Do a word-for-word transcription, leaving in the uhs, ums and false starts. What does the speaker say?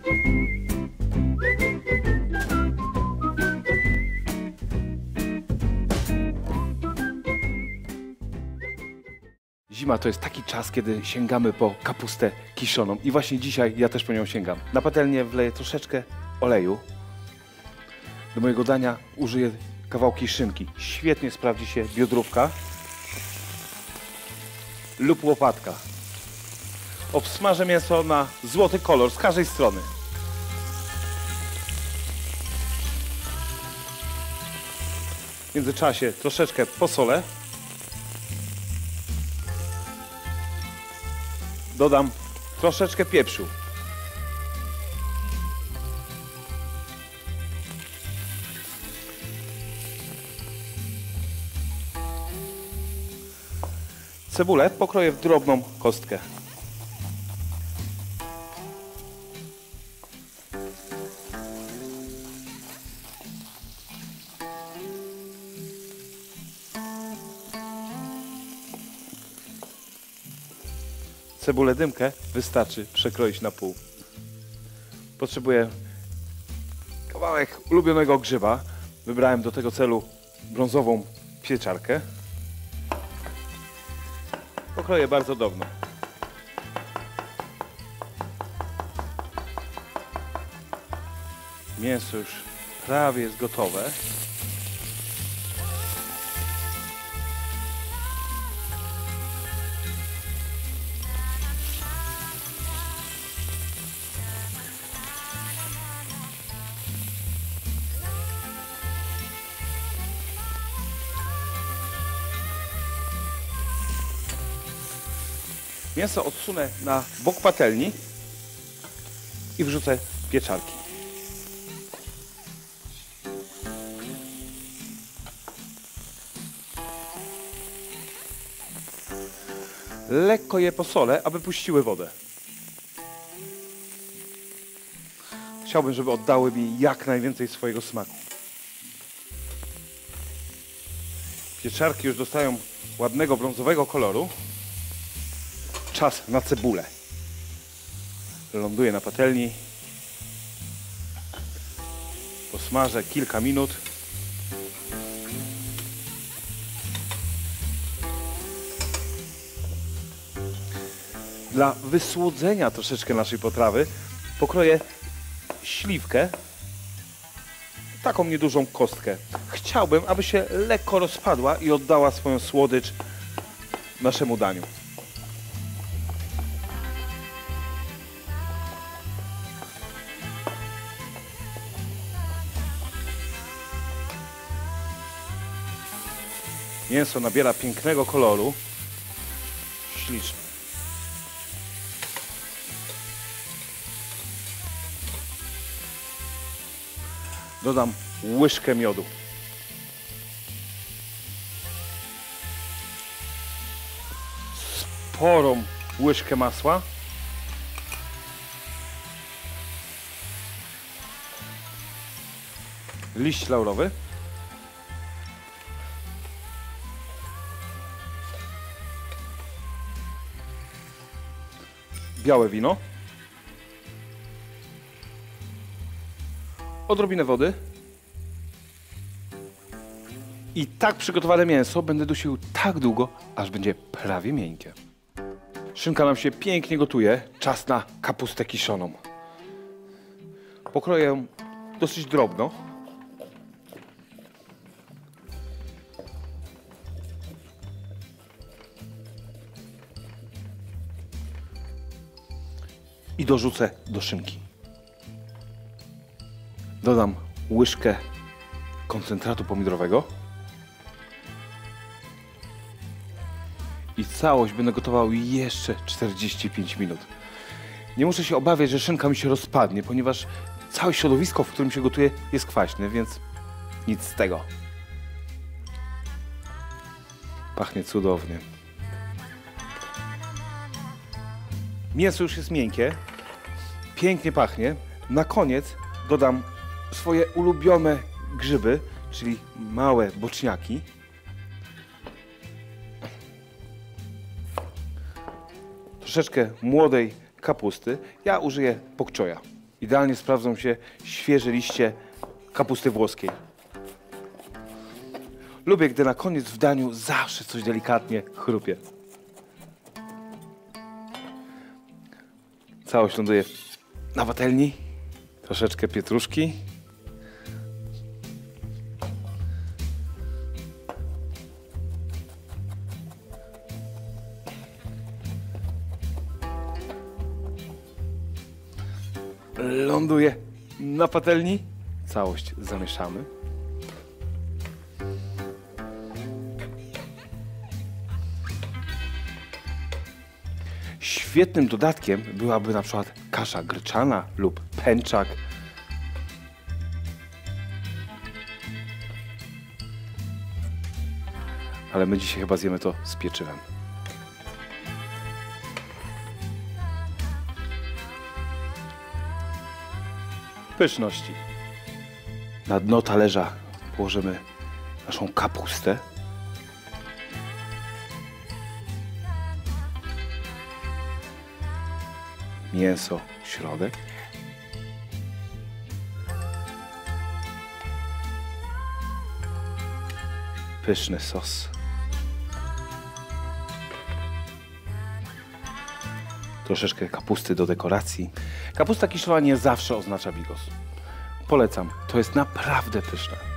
Zima to jest taki czas, kiedy sięgamy po kapustę kiszoną i właśnie dzisiaj ja też po nią sięgam. Na patelnię wleję troszeczkę oleju. Do mojego dania użyję kawałki szynki. Świetnie sprawdzi się biodrówka lub łopatka. Obsmażę mięso na złoty kolor z każdej strony. W międzyczasie troszeczkę posolę. Dodam troszeczkę pieprzu. Cebulę pokroję w drobną kostkę. Cebulę dymkę wystarczy przekroić na pół. Potrzebuję kawałek ulubionego grzyba. Wybrałem do tego celu brązową pieczarkę. Pokroję bardzo drobno. Mięso już prawie jest gotowe. Mięso odsunę na bok patelni i wrzucę pieczarki. Lekko je posolę, aby puściły wodę. Chciałbym, żeby oddały mi jak najwięcej swojego smaku. Pieczarki już dostają ładnego brązowego koloru. Czas na cebulę. Ląduję na patelni. Posmażę kilka minut. Dla wysłodzenia troszeczkę naszej potrawy pokroję śliwkę. Taką niedużą kostkę. Chciałbym, aby się lekko rozpadła i oddała swoją słodycz naszemu daniu. Mięso nabiera pięknego koloru. Śliczne. Dodam łyżkę miodu. Sporą łyżkę masła. Liść laurowy. Białe wino. Odrobinę wody. I tak przygotowane mięso będę dusił tak długo, aż będzie prawie miękkie. Szynka nam się pięknie gotuje. Czas na kapustę kiszoną. Pokroję ją dosyć drobno. I dorzucę do szynki. Dodam łyżkę koncentratu pomidorowego. I całość będę gotował jeszcze czterdzieści pięć minut. Nie muszę się obawiać, że szynka mi się rozpadnie, ponieważ całe środowisko, w którym się gotuje, jest kwaśne, więc nic z tego. Pachnie cudownie. Mięso już jest miękkie, pięknie pachnie. Na koniec dodam swoje ulubione grzyby, czyli małe boczniaki. Troszeczkę młodej kapusty. Ja użyję pok choya. Idealnie sprawdzą się świeże liście kapusty włoskiej. Lubię, gdy na koniec w daniu zawsze coś delikatnie chrupie. Całość ląduje na patelni. Troszeczkę pietruszki. Ląduje na patelni. Całość zamieszamy. Świetnym dodatkiem byłaby na przykład kasza gryczana lub pęczak. Ale my dzisiaj chyba zjemy to z pieczywem. Pyszności. Na dno talerza położymy naszą kapustę. Mięso w środek. Pyszny sos. Troszeczkę kapusty do dekoracji. Kapusta kiszowa nie zawsze oznacza bigos. Polecam, to jest naprawdę pyszne.